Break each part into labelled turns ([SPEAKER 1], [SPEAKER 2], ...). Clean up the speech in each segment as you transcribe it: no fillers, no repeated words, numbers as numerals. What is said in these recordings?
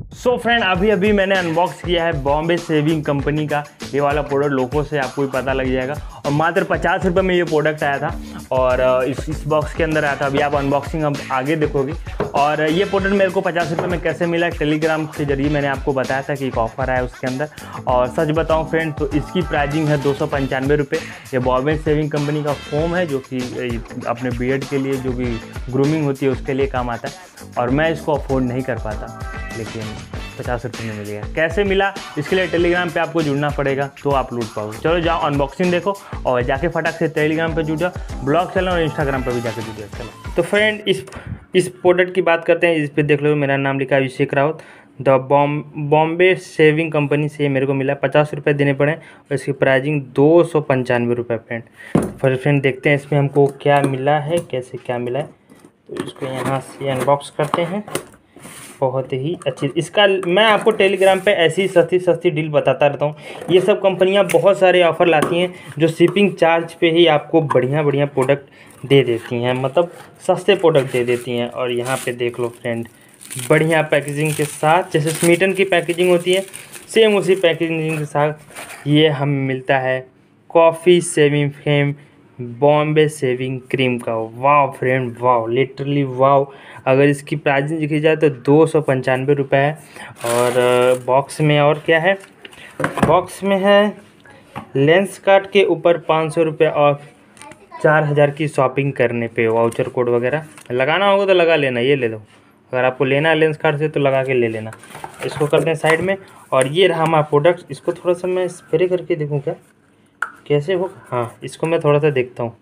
[SPEAKER 1] So friend, अभी अभी मैंने अनबॉक्स किया है बॉम्बे शेविंग कंपनी का ये वाला प्रोडक्ट। लोगों से आपको भी पता लग जाएगा। और मात्र 50 रुपये में ये प्रोडक्ट आया था और इस बॉक्स के अंदर आया था। अभी आप अनबॉक्सिंग अब आगे देखोगे। और ये प्रोडक्ट मेरे को 50 रुपये में कैसे मिला, टेलीग्राम के जरिए मैंने आपको बताया था कि एक ऑफ़र आया उसके अंदर। और सच बताऊँ फ्रेंड तो इसकी प्राइसिंग है 295 रुपये। ये बॉम्बे शेविंग कंपनी का फोम है जो कि अपने बियर्ड के लिए जो भी ग्रूमिंग होती है उसके लिए काम आता है। और मैं इसको अफोर्ड नहीं कर पाता, लेकिन 50 रुपये में मिल गया। कैसे मिला, इसके लिए टेलीग्राम पे आपको जुड़ना पड़ेगा तो आप लूट पाओगे। चलो जाओ अनबॉक्सिंग देखो और जाके फटाक से टेलीग्राम पे जुड़ जाओ, ब्लॉग चलो और इंस्टाग्राम पे भी जाके जुड़ जाओ। चलो तो फ्रेंड इस प्रोडक्ट की बात करते हैं। इस पर देख लो मेरा नाम लिखा है Abhishek Rawat. The Bombay shaving company से मेरे को मिला 50 रुपये देने पड़े और इसकी प्राइसिंग 295 रुपये फ्रेंड। फिर फ्रेंड देखते हैं इसमें हमको क्या मिला है, कैसे क्या मिला है। तो इसको यहाँ से अनबॉक्स करते हैं। बहुत ही अच्छी इसका मैं आपको टेलीग्राम पे ऐसी सस्ती डील बताता रहता हूँ। ये सब कंपनियाँ बहुत सारे ऑफ़र लाती हैं जो शिपिंग चार्ज पे ही आपको बढ़िया प्रोडक्ट दे देती हैं, मतलब सस्ते प्रोडक्ट दे देती हैं। और यहाँ पे देख लो फ्रेंड, बढ़िया पैकेजिंग के साथ, जैसे स्मीटन की पैकेजिंग होती है सेम उसी पैकेजिंग के साथ ये हमें मिलता है coffee shaving foam Bombay shaving cream का। Wow friend wow, literally wow. अगर इसकी प्राइसिंग देखी जाए तो 295 रुपये है। और बॉक्स में और क्या है, बॉक्स में है लेंस कार्ट के ऊपर 500 रुपये और 4000 की शॉपिंग करने पे वाउचर कोड वगैरह लगाना होगा तो लगा लेना, ये ले लो। अगर आपको लेना है लेंस कार्ट से तो लगा के ले लेना। इसको करते हैं साइड में। और ये रहा हमारा प्रोडक्ट। इसको थोड़ा सा मैं स्प्रे करके देखूँ क्या कैसे हो। हाँ, इसको मैं थोड़ा सा देखता हूँ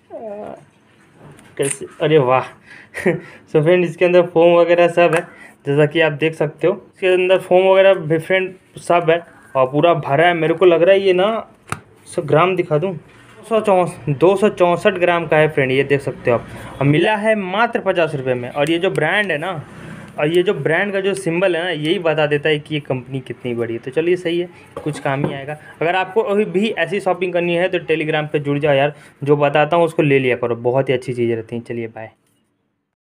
[SPEAKER 1] कैसे। अरे वाह सो फ्रेंड इसके अंदर फोम वगैरह सब है, जैसा कि आप देख सकते हो। इसके अंदर फोम वगैरह फ्रेंड सब है और पूरा भरा है। मेरे को लग रहा है ये ना 100 ग्राम दिखा दूँ, 264 ग्राम का है फ्रेंड, ये देख सकते हो आप। और मिला है मात्र 50 रुपये में। और ये जो ब्रांड है ना, और ये जो ब्रांड का जो सिंबल है ना, यही बता देता है कि ये कंपनी कितनी बड़ी है। तो चलिए सही है, कुछ काम ही आएगा। अगर आपको अभी भी ऐसी शॉपिंग करनी है तो टेलीग्राम पे जुड़ जाओ यार, जो बताता हूँ उसको ले लिया करो, बहुत ही अच्छी चीज़ें रहती हैं। चलिए बाय।